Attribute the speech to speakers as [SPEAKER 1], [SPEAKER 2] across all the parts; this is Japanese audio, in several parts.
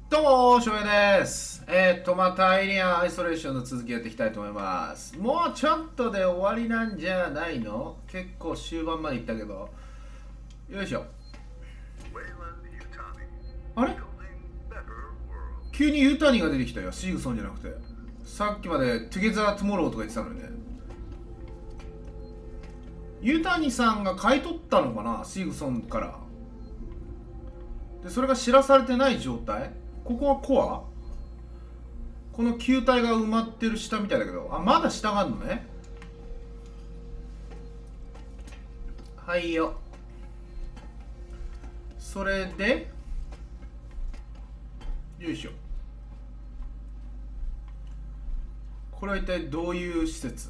[SPEAKER 1] どうも、翔平です。またエイリアンアイソレーションの続きやっていきたいと思います。もうちょっとで終わりなんじゃないの？結構終盤までいったけど。よいしょ。あれ？急にユータニが出てきたよ。シーグソンじゃなくて。さっきまでトゥゲザートゥモローとか言ってたのにね。ユータニさんが買い取ったのかな、シーグソンから。で、それが知らされてない状態。ここはコア、この球体が埋まってる下みたいだけど、あ、まだ下があるのね。はいよ。それで、よいしょ。これは一体どういう施設？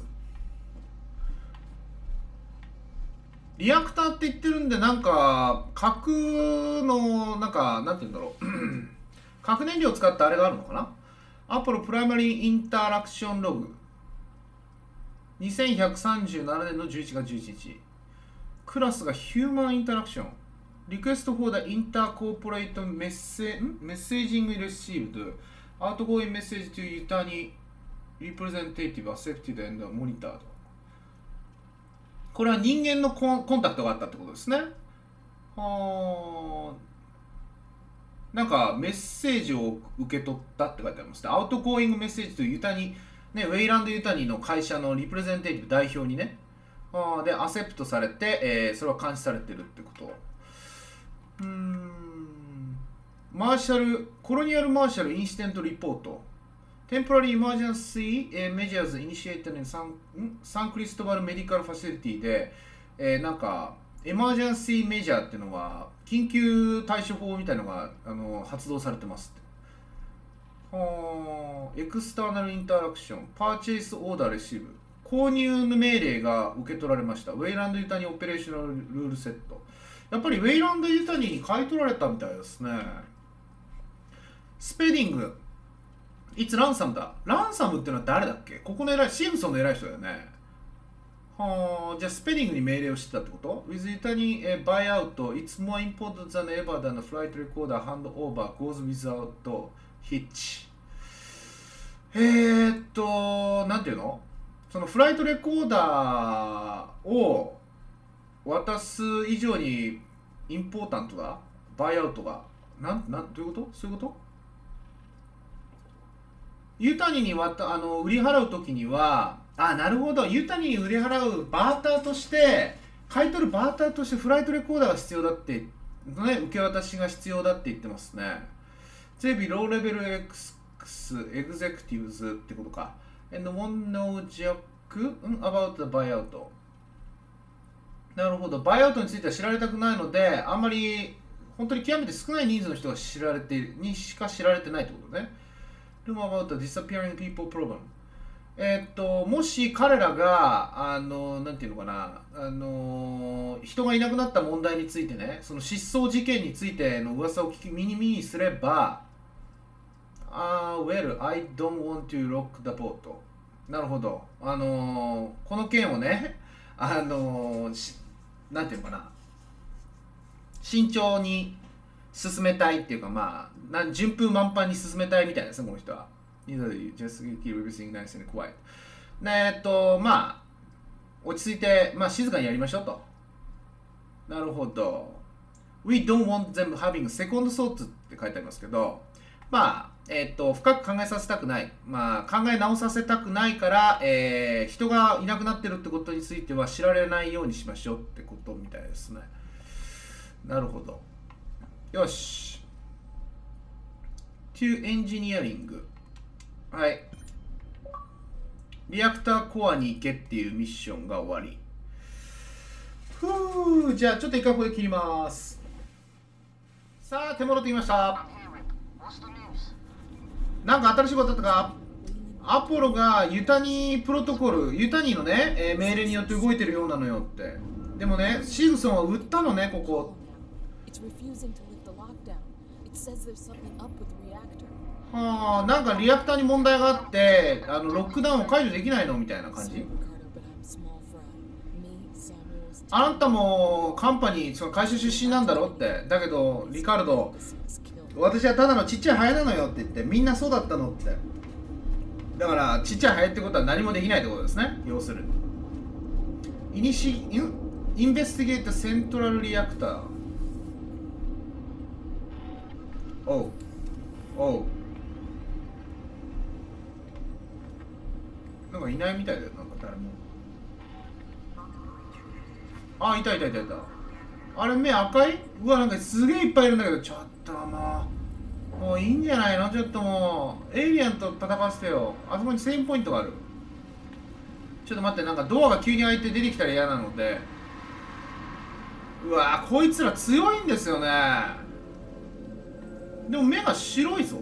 [SPEAKER 1] リアクターって言ってるんで、なんか、核の、なんて言うんだろう。核燃料を使ったあれがあるのかな。アポロプライマリーインタラクションログ。2137年の11月11日。クラスがヒューマンインタラクション。リクエストフォーダインターコーポレートメッセージングレシーブド。アウトゴーインメッセージとユタニリプレゼンテーティブアセプティドエンドモニタード。これは人間のコンタクトがあったってことですね。なんかメッセージを受け取ったって書いてありますね。アウトゴーイングメッセージとユタニ、ね、ウェイランドユタニの会社のリプレゼンテーティブ代表にね、でアセプトされて、それは監視されてるってこと。マーシャルコロニアルマーシャルインシデントリポート。Temporary Emergency Measures Initiated in San Cristobal Medical Facility で、なんかエマージェンシーメジャーっていうのは緊急対処法みたいなのが発動されてますって。エクスターナルインタラクションパーチェイスオーダーレシーブ、購入の命令が受け取られました。ウェイランドユタニオペレーショナルルールセット。やっぱりウェイランドユタニに買い取られたみたいですね。スペディングいつランサムだ。ランサムってのは誰だっけ？ここの偉いシームソンの偉い人だよね。はあ、じゃあスペディングに命令をしてたってこと？ With Italy buyout, it's more important than ever than the flight recorder handover goes without hitch。なんていうの？そのフライトレコーダーを渡す以上にインポータントだ。バイアウトが。どういうこと？そういうこと？ユタニに売り払うときには、なるほど、ユタニに売り払うバーターとして、買い取るバーターとしてフライトレコーダーが必要だって、ね、受け渡しが必要だって言ってますね。ゼビローレベル X エグゼクティブズってことか。And one no jack about the buyout。なるほど、バイアウトについては知られたくないので、あんまり本当に極めて少ない人数の人がしか知られてないってことね。Room about the disappearing people problem。もし彼らが、なんていうのかな、人がいなくなった問題についてね、その失踪事件についての噂を耳にすれば、well, I don't want to rock the boat。なるほど。この件をね、なんていうのかな、慎重に進めたいっていうか、順風満帆に進めたいみたいですね、この人は。just keep everything nice and quiet。落ち着いて、静かにやりましょうと。なるほど。We don't want them having second thoughts って書いてありますけど、深く考えさせたくない。考え直させたくないから、人がいなくなってるってことについては知られないようにしましょうってことみたいですね。なるほど。よし。to engineering。はい。リアクターコアに行けっていうミッションが終わり。じゃあちょっと一回ここで切ります。さあ、手戻ってきました。なんか新しいことあったか？アポロがユタニプロトコル、ユタニのね、命令によって動いてるようなのよって。でもね、シーグソンは売ったのね、ここ。なんかリアクターに問題があって、ロックダウンを解除できないのみたいな感じ。あなたもカンパニー、その会社出身なんだろって。だけど、リカルド、 私はただのちっちゃいハエなのよって言って、みんなそうだったのって。だからちっちゃいハエってことは何もできないってことですね、要するに。インベスティゲートセントラルリアクター。おうおう、なんかいないみたいだよ、なんか誰も。あ、いたいたいたいた。あれ目赤い？うわ、なんかすげえいっぱいいるんだけど、ちょっともういいんじゃないの？ちょっともうエイリアンと戦わせてよ。あそこにセーブポイントがある。ちょっと待って、なんかドアが急に開いて出てきたら嫌なので。うわ、こいつら強いんですよね。でも目が白いぞ。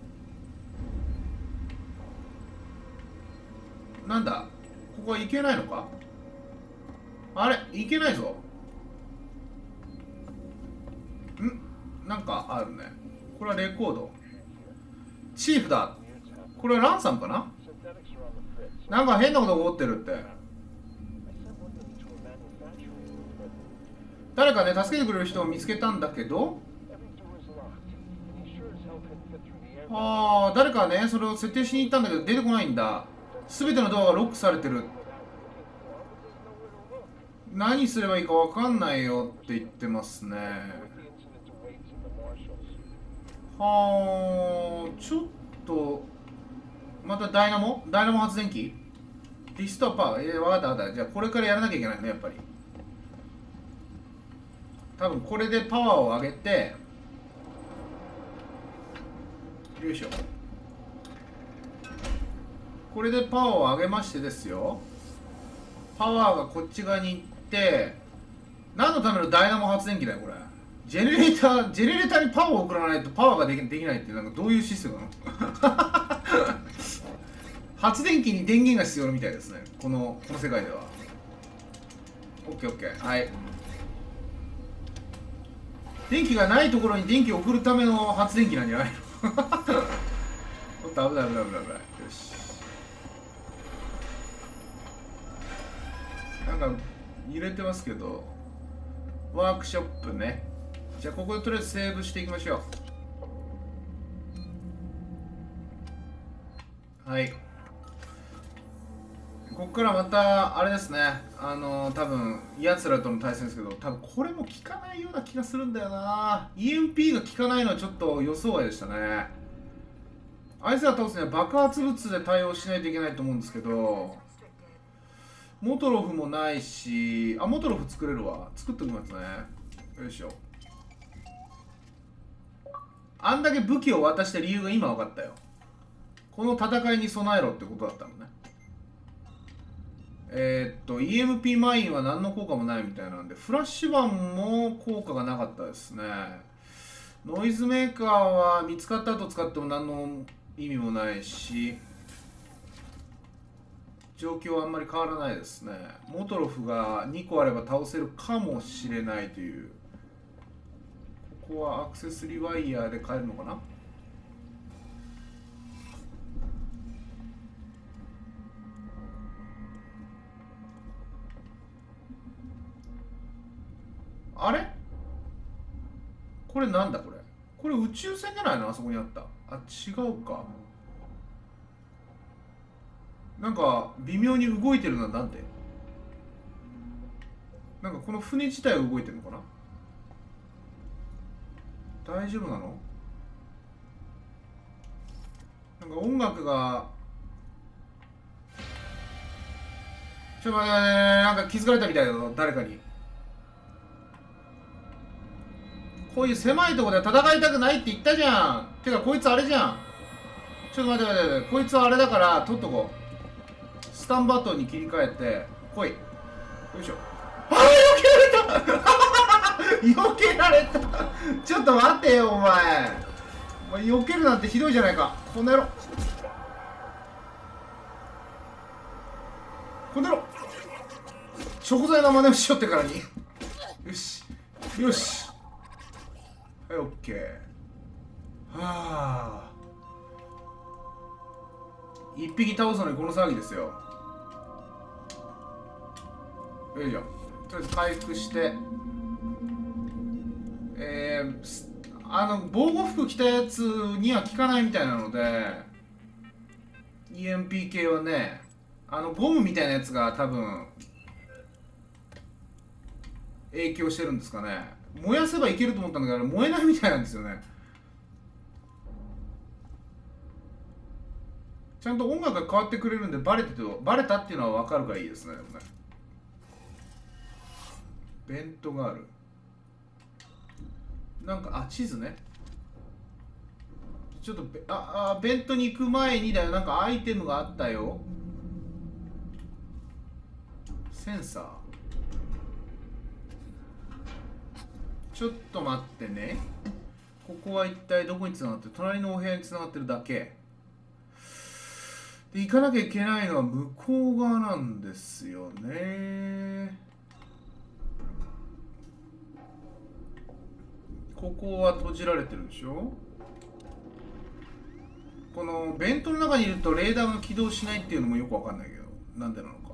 [SPEAKER 1] なんだ、ここはいけないのか？あれ、いけないぞ。なんかあるね。これはレコード。チーフだ。これはランさんかな？なんか変なことが起こってるって。誰かね、助けてくれる人を見つけたんだけど、誰かね、それを設定しに行ったんだけど出てこないんだ。全てのドアがロックされてる。何すればいいか分かんないよって言ってますね。ちょっとまたダイナモ発電機リストアパワー。分かった分かった。じゃあこれからやらなきゃいけないね、やっぱり。多分これでパワーを上げて、よいしょ、これでパワーを上げましてですよ、パワーがこっち側に行って、何のためのダイナモ発電機だよこれ。ジェネレーターにパワーを送らないとパワーができないって、なんかどういうシステムなの？発電機に電源が必要みたいですね、この世界では。オッケーオッケー、はい。電気がないところに電気を送るための発電機なんじゃないの？おっと、危ない危ない危ない危ない。よし、なんか揺れてますけど、ワークショップね。じゃあここでとりあえずセーブしていきましょう。はい、ここからまたあれですね、多分奴らとの対戦ですけど、多分これも効かないような気がするんだよな。 EMP が効かないのはちょっと予想外でしたね。あいつら倒すには爆発物で対応しないといけないと思うんですけど、モトロフもないし、モトロフ作れるわ。作っておきますね。よいしょ。あんだけ武器を渡した理由が今分かったよ。この戦いに備えろってことだったのね。EMP マインは何の効果もないみたいなんで、フラッシュバンも効果がなかったですね。ノイズメーカーは見つかった後使っても何の意味もないし、状況はあんまり変わらないですね。モトロフが2個あれば倒せるかもしれないという。ここはアクセスリワイヤーで変えるのかな。あれ、これなんだこれ。これ宇宙船じゃないの？あそこにあった。違うか。なんか微妙に動いてるのはなんで？なんかこの船自体は動いてるのかな。大丈夫なの？なんか音楽が、ちょっと待って、なんか気づかれたみたいだぞ、誰かに。こういう狭いところで戦いたくないって言ったじゃん。てかこいつあれじゃん。ちょっと待って待って待って、こいつはあれだから取っとこう。スタンバトンに切り替えて来い。よいしょ。避けられたちょっと待ってよお前。避けるなんてひどいじゃないか、この野郎。この野郎、食材の真似をしよってからに。よしよし、はい、オッケー。はあ、一匹倒すのにこの騒ぎですよ。よいしょ。とりあえず回復して、 防護服着たやつには効かないみたいなので EMP 系はね、ゴムみたいなやつが多分影響してるんですかね。燃やせばいけると思ったんだけど燃えないみたいなんですよね。ちゃんと音楽が変わってくれるんでバレたっていうのは分かるからいいですね。でもね、ベントがある。なんか地図ね。ちょっとベントに行く前にだよ。なんかアイテムがあったよ。センサー。ちょっと待ってね。ここは一体どこに繋がってる？隣のお部屋に繋がってるだけで、行かなきゃいけないのは向こう側なんですよね。ここは閉じられてるでしょ。このベントの中にいるとレーダーが起動しないっていうのもよくわかんないけど、なんでなのか。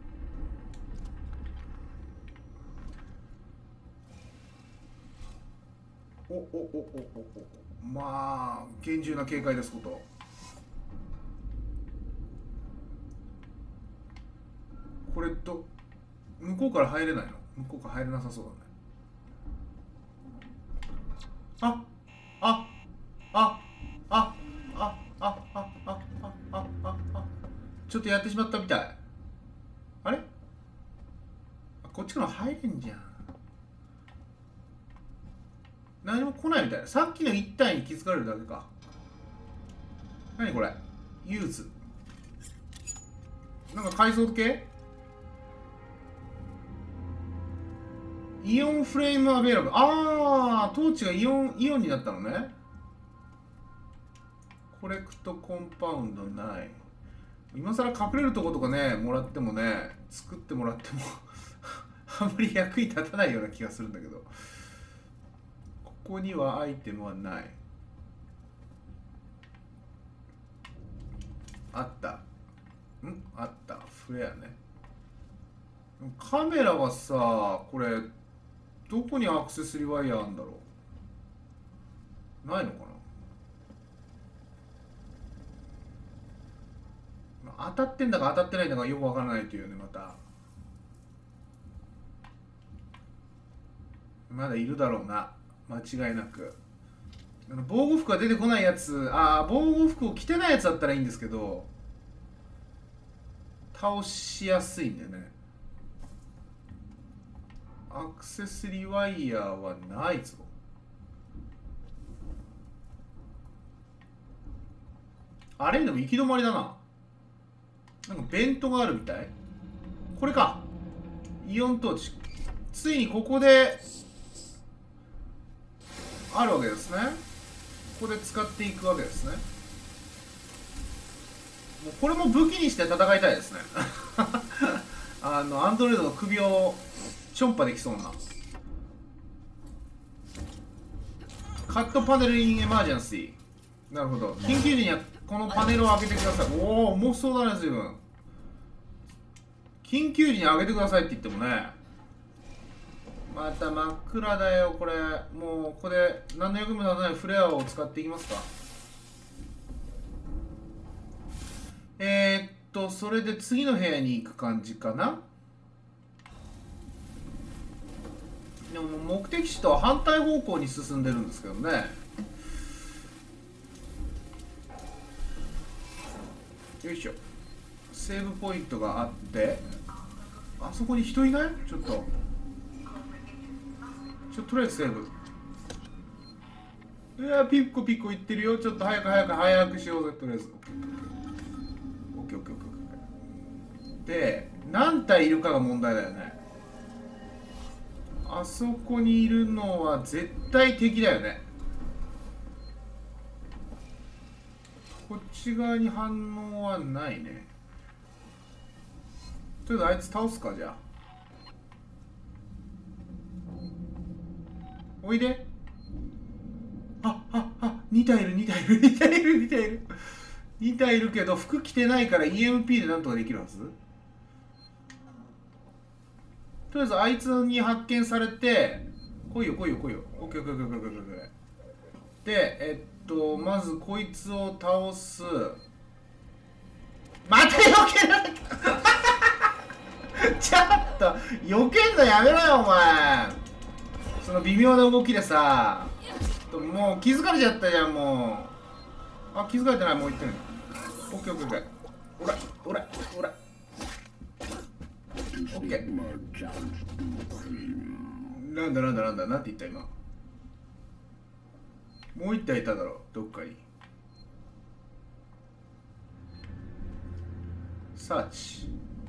[SPEAKER 1] まあ厳重な警戒ですこと。これ向こうから入れないの？向こうから入れなさそうだね。ああああああああああ、ちょっとやってしまったみたい。あれ、こっちから入れんじゃん。何も来ないみたいな。さっきの一体に気づかれるだけか。何これ、ユーズ。なんか改造系？イオンフレームアベイラブル。トーチがイオンになったのね。コレクトコンパウンドない。今更隠れるとことかね、もらってもね、作ってもらってもあんまり役に立たないような気がするんだけど。ここにはアイテムはない。あった。あった。フレアね。カメラはさ、これどこにアクセスリワイヤーあるんだろう。ないのかな。当たってんだか当たってないんだかよくわからないというね。まだいるだろうな、間違いなく。防護服が出てこないやつ、防護服を着てないやつだったらいいんですけど、倒しやすいんだよね。アクセスリワイヤーはないぞ。あれでも行き止まりだな。なんかベントがあるみたい。これか、イオントーチ。ついにここであるわけですね。ここで使っていくわけですね。もうこれも武器にして戦いたいですねアンドロイドの首をチョンパできそうな。カットパネルインエマージェンシー。なるほど。緊急時にはこのパネルを開けてください。おお、重そうだね、随分。緊急時に開けてくださいって言ってもね、また真っ暗だよ、これ。もう、ここで何の役にも立たないフレアを使っていきますか。それで次の部屋に行く感じかな。でも目的地とは反対方向に進んでるんですけどね。よいしょ。セーブポイントがあって、あそこに人いない？ちょっととりあえずセーブ。いや、ピッコピッコいってるよ。ちょっと早くしようぜ。とりあえずオッケー。で、何体いるかが問題だよね。あそこにいるのは絶対敵だよね。こっち側に反応はないね。とりあえずあいつ倒すか。じゃあおいで。2体いる2体いるけど服着てないから EMP でなんとかできるはず。とりあえずあいつに発見されて、来いよ。オッケー。 でまずこいつを倒す。また避けられたちょっと避けんのやめろよお前。その微妙な動きでさ、もう気づかれちゃったじゃん。もう気づかれてない。もう言ってる。オッケーオッケーオッケー。おらおらおらオッケー。なんて言った今。もう一体いただろうどっかに。サーチ。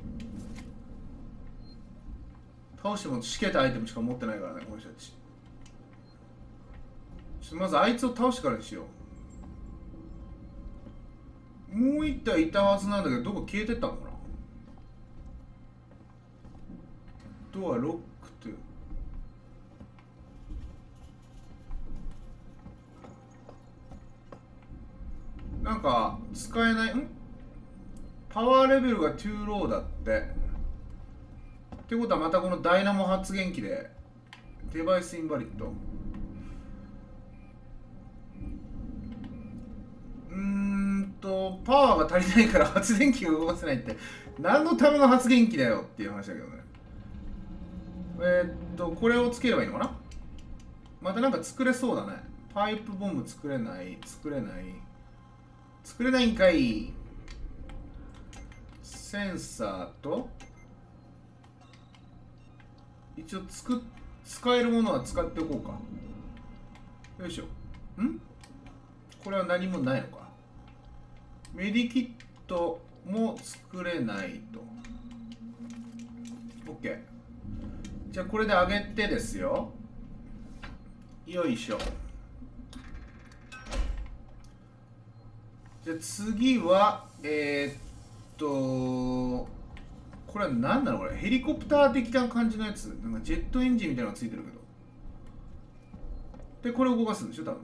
[SPEAKER 1] 倒してもしけたアイテムしか持ってないからねこの人たち。まずあいつを倒してからにしよう。もう一体いたはずなんだけどどこ消えてったのかな。ドアロックって。なんか使えないパワーレベルが2ローだって。ってことはまたこのダイナモ発電機でデバイスインバリッド。パワーが足りないから発電機を動かせないって何のための発電機だよっていう話だけどね。これをつければいいのかな。またなんか作れそうだね。パイプボム作れない。作れないんかい。センサーと一応使えるものは使っておこうか。よいしょ。これは何もないのか。メディキットも作れないと。 OK。 じゃあこれで上げてですよ。よいしょ。じゃあ次はこれは何なのこれ。ヘリコプター的な感じのやつ。なんかジェットエンジンみたいなのがついてるけど。でこれを動かすんでしょ多分。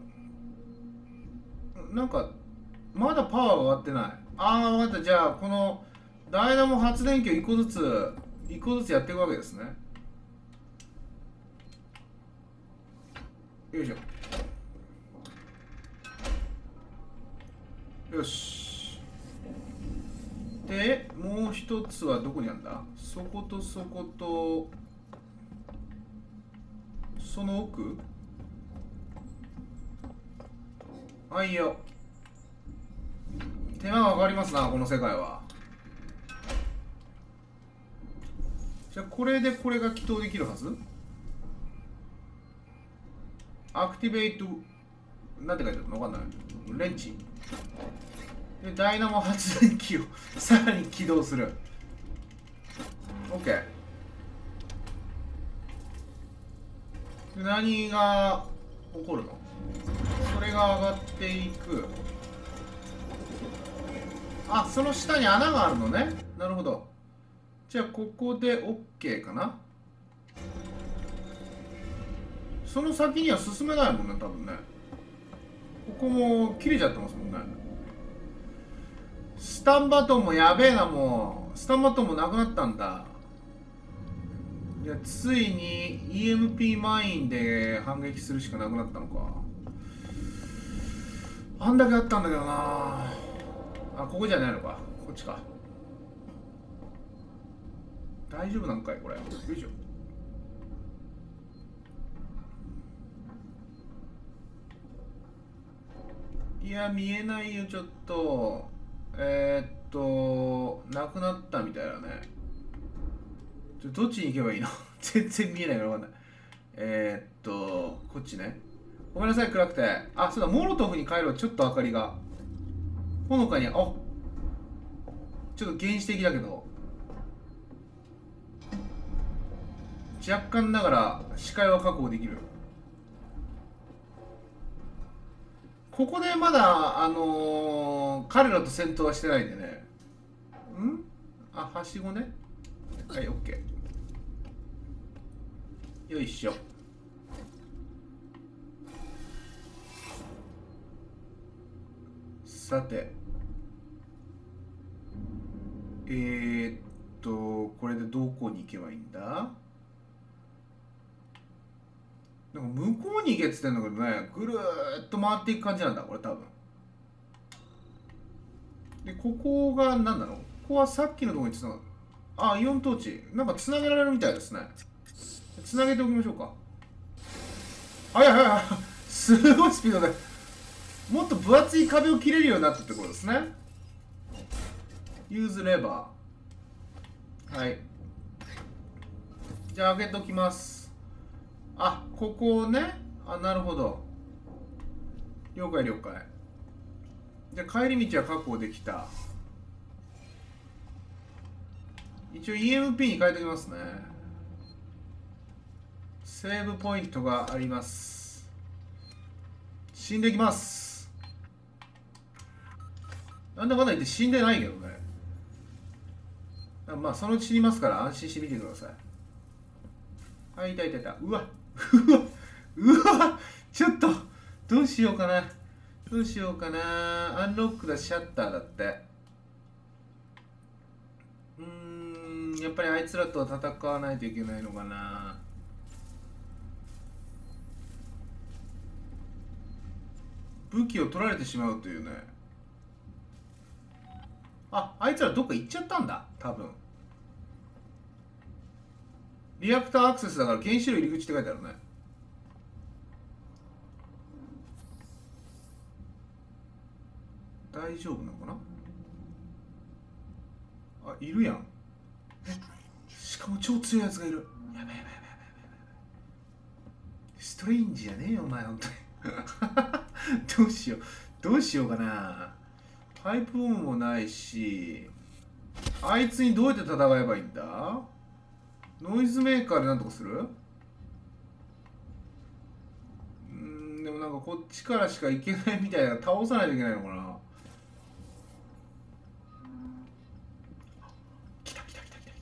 [SPEAKER 1] なんかまだパワーが上がってない。分かった。じゃあこのダイナモ発電機を一個ずつやっていくわけですね。よいしょ。よし。でもう一つはどこにあるんだ。そことそことその奥。いいよ。手間がかかりますなこの世界は。じゃあこれでこれが起動できるはず。アクティベートなんて書いてあるのわかんない。レンチでダイナモ発電機をさらに起動する。 OK。 で何が起こるの。それが上がっていく。その下に穴があるのね。なるほど。じゃあここで OK かな。その先には進めないもんね多分ね。ここも切れちゃってますもんね。スタンバトンもやべえな。もうスタンバトンもなくなったんだ。いやついに EMP マインで反撃するしかなくなったのか。あんだけあったんだけどな。ここじゃないのか。こっちか。大丈夫なんかいこれ。よいしょ。いや見えないよちょっと。なくなったみたいだね。どっちに行けばいいの全然見えないから分かんない。こっちね。ごめんなさい暗くて。そうだモロトフに帰ろう。ちょっと明かりがほのかに。ちょっと原始的だけど若干ながら視界は確保できる。ここでまだ彼らと戦闘はしてないんでね。はしごね。はい、オッケー。よいしょ。さてこれでどこに行けばいいんだ。 なんか向こうに行けっつってんだけどね、ぐるーっと回っていく感じなんだこれ多分。でここが何なの？ここはさっきのところにつながる。あ、イオントーチなんかつなげられるみたいですね。つなげておきましょうか。はいはいはい、すごいスピードでもっと分厚い壁を切れるようになったってことですね。ユーズレバー。はい、じゃあ開けておきます。あ、ここね。あ、なるほど。了解了解。じゃあ帰り道は確保できた。一応 EMP に変えておきますね。セーブポイントがあります。死んできます。なんだかんだ言って死んでないけどね。まあそのうち死にますから安心してみてください。はい、いたいたいた。うわうわうわ、ちょっとどうしようかな。どうしようかな。アンロックだシャッターだって。やっぱりあいつらとは戦わないといけないのかな。武器を取られてしまうというね。あいつらどっか行っちゃったんだ多分。リアクターアクセスだから原子炉入り口って書いてあるね。大丈夫なのかな。あ、いるやん。しかも超強いやつがいる。やべやべやべやべやべ。ストレインジじゃねえよお前本当にどうしようどうしようかな。パイプボムもないし、あいつにどうやって戦えばいいんだ。ノイズメーカーでなんとかする。でもなんかこっちからしか行けないみたいだから倒さないといけないのかな。来た来た来た来た来た来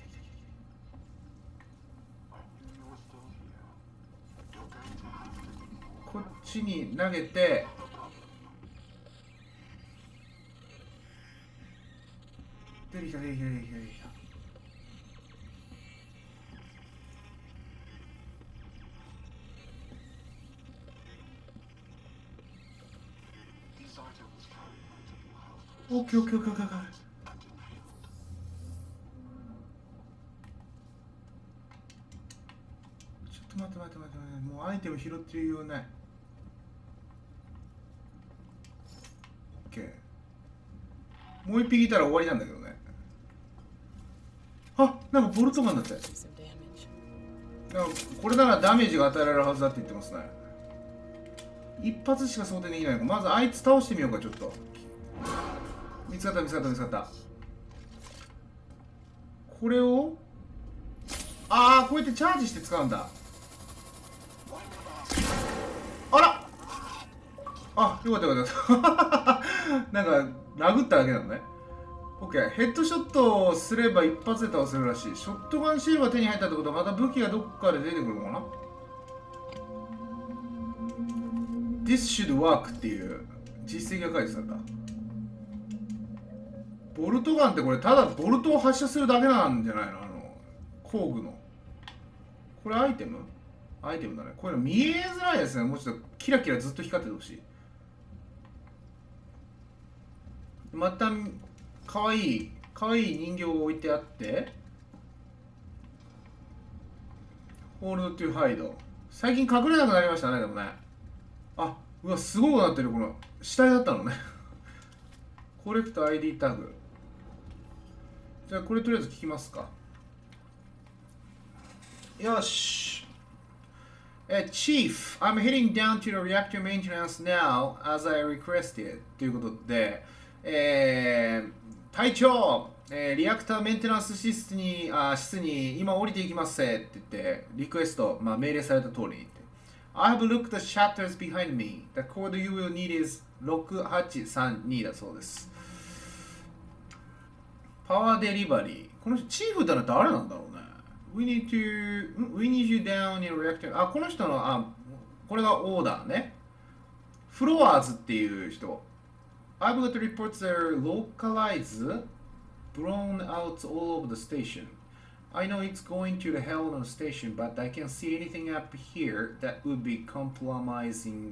[SPEAKER 1] た。こっちに投げて、出てきた出てきた出てきた出てきた。オッケーオッケーオッケーオッケーオッケー。ちょっと待って待って待って待って、もうアイテム拾ってるようない。オッケー。もう一匹いたら終わりなんだけどね。あ、なんかボルトガンだって。なんかこれならダメージが与えられるはずだって言ってますね。一発しか想定できないのか。まずあいつ倒してみようか。ちょっと見つかった見つかった見つかった。これをこうやってチャージして使うんだ。あら、よかったよかったなんか殴っただけなのね。OK、ヘッドショットをすれば一発で倒せるらしい。ショットガンシールが手に入ったってことはまた武器がどっかで出てくるのかな。 This should work っていう実績が書いてたんだ。ボルトガンってこれただボルトを発射するだけなんじゃないの。工具のこれアイテムだね。こういうの見えづらいですね。もうちょっとキラキラずっと光っててほしい。またかわいい人形が置いてあって、ホールドトゥハイド。最近隠れなくなりましたね。でもね、うわすごいことなってる。この死体だったのねコレクト ID タグ。じゃあこれとりあえず聞きますか。よし。Chief, I'm heading down to the reactor maintenance now as I requested ということで、隊長、リアクターメンテナンス室に今降りていきますって言ってリクエスト、命令された通りに言って、I have looked at the shutters behind me. The code you will need is 6832だそうです。パワーデリバリー。この人チーフってのは誰なんだろうね。We need you down in reactor。この人の、これがオーダーね。フロアーズっていう人。I've got reports that are localized, blown out all over the station. I know it's going to the Helena station, but I can't see anything up here that would be compromising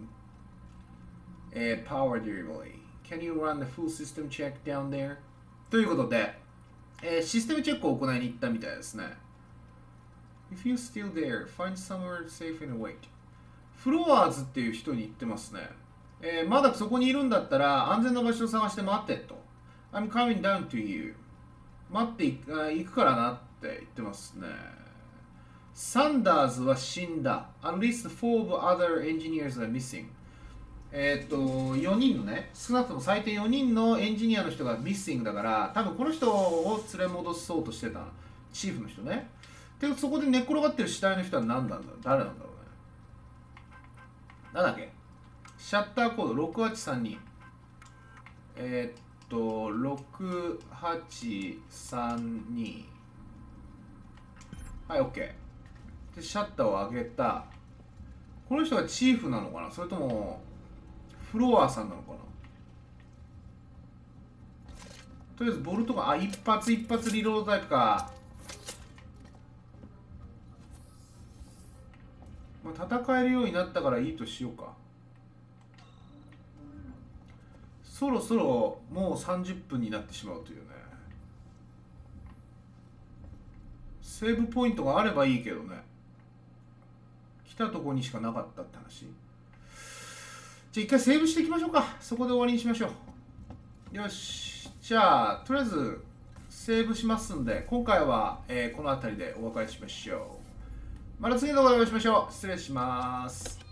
[SPEAKER 1] power delivery. Can you run the full system check down there? ということで、システムチェックを行いに行ったみたいですね。If you're still there, find somewhere safe and wait. フロアーズっていう人に言ってますね。まだそこにいるんだったら安全な場所を探して待ってと。I'm coming down to you. 待って行くからなって言ってますね。サンダーズは死んだ。At least 4 other engineers are missing. 4人のね、少なくとも最低4人のエンジニアの人がミッシングだから、多分この人を連れ戻そうとしてたチーフの人ね。で、そこで寝っ転がってる死体の人は何なんだろう、誰なんだろうね。なんだっけ、シャッターコード6832。6832。はい、OK。で、シャッターを上げた。この人がチーフなのかな、それともフロアさんなのかな。とりあえずボルトが、一発一発リロードタイプか。まあ、戦えるようになったからいいとしようか。そろそろもう30分になってしまうというね。セーブポイントがあればいいけどね。来たとこにしかなかったって話。じゃあ一回セーブしていきましょうか。そこで終わりにしましょう。よし。じゃあとりあえずセーブしますんで、今回は、この辺りでお別れしましょう。また次の動画でお会いしましょう。失礼します。